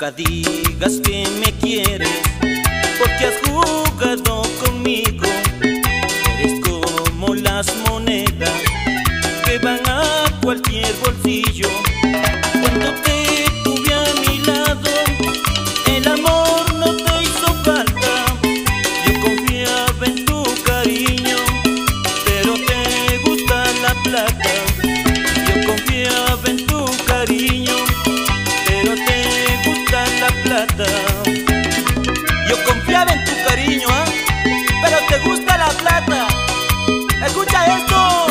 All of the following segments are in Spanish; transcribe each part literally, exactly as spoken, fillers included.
Nunca digas que me quieres, porque has jugado conmigo. Eres como las monedas que van a cualquier bolsillo. Cuando te tuve a mi lado, el amor no te hizo falta. Yo confiaba en tu cariño, pero te gusta la plata. Yo confiaba en tu cariño, pero te gusta la plata. Yo confiaba en tu cariño, ¿eh? Pero te gusta la plata. Escucha esto.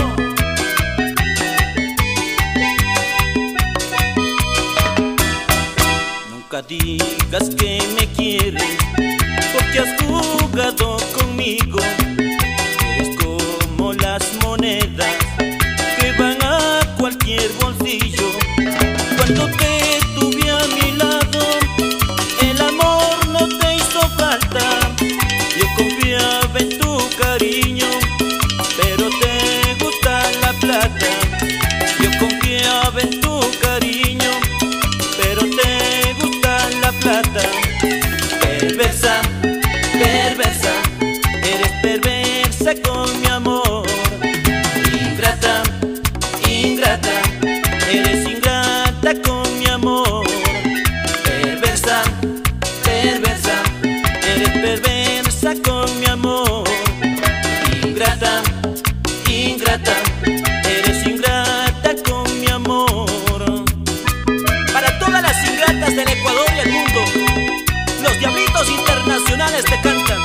Nunca digas que me quieres, porque has jugado conmigo. Eres como las monedas que van a cualquier bolsillo. Cuando te tuve a mi lado, el amor no te hizo falta. Yo confiaba en tu cariño, pero te gusta la plata. Yo confiaba en tu cariño, pero te gusta la plata. Perversa, perversa, eres perversa con mi amor. Ingrata, ingrata, eres ingrata con mi amor. Perversa, perversa, eres perversa con mi amor. Ingrata, ingrata, eres ingrata con mi amor. Para todas las ingratas del Ecuador y el mundo, los Diablitos Internacionales te cantan.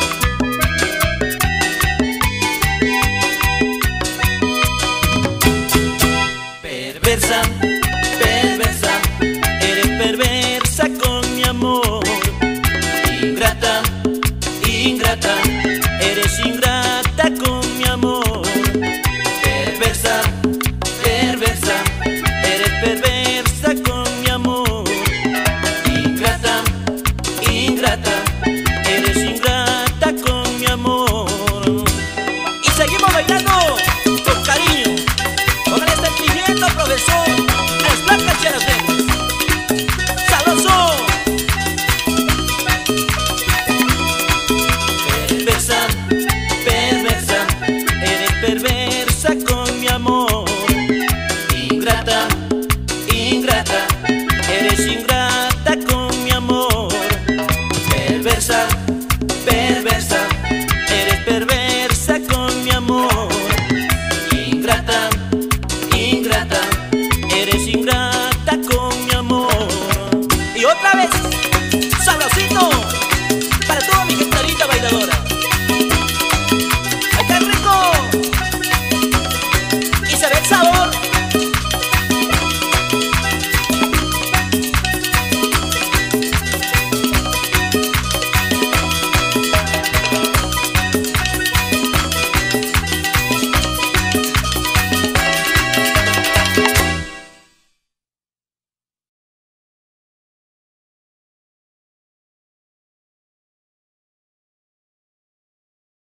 Perversa, perversa, eres perversa con mi amor. Ingrata, ingrata, eres ingrata con mi amor. Perversa, perversa, eres perversa con mi amor. Ingrata, ingrata, eres ingrata con mi amor. Y seguimos bailando con cariño, con el sentimiento, profesor. Es Blanca Cheras Vegas. ¡Sabroso! Perversa, perversa, eres perversa con mi amor. Ingrata, ingrata, eres ingrata con mi amor. Perversa, perversa, eres perversa con mi amor. Ingrata, ingrata, eres ingrata con mi amor. Y otra vez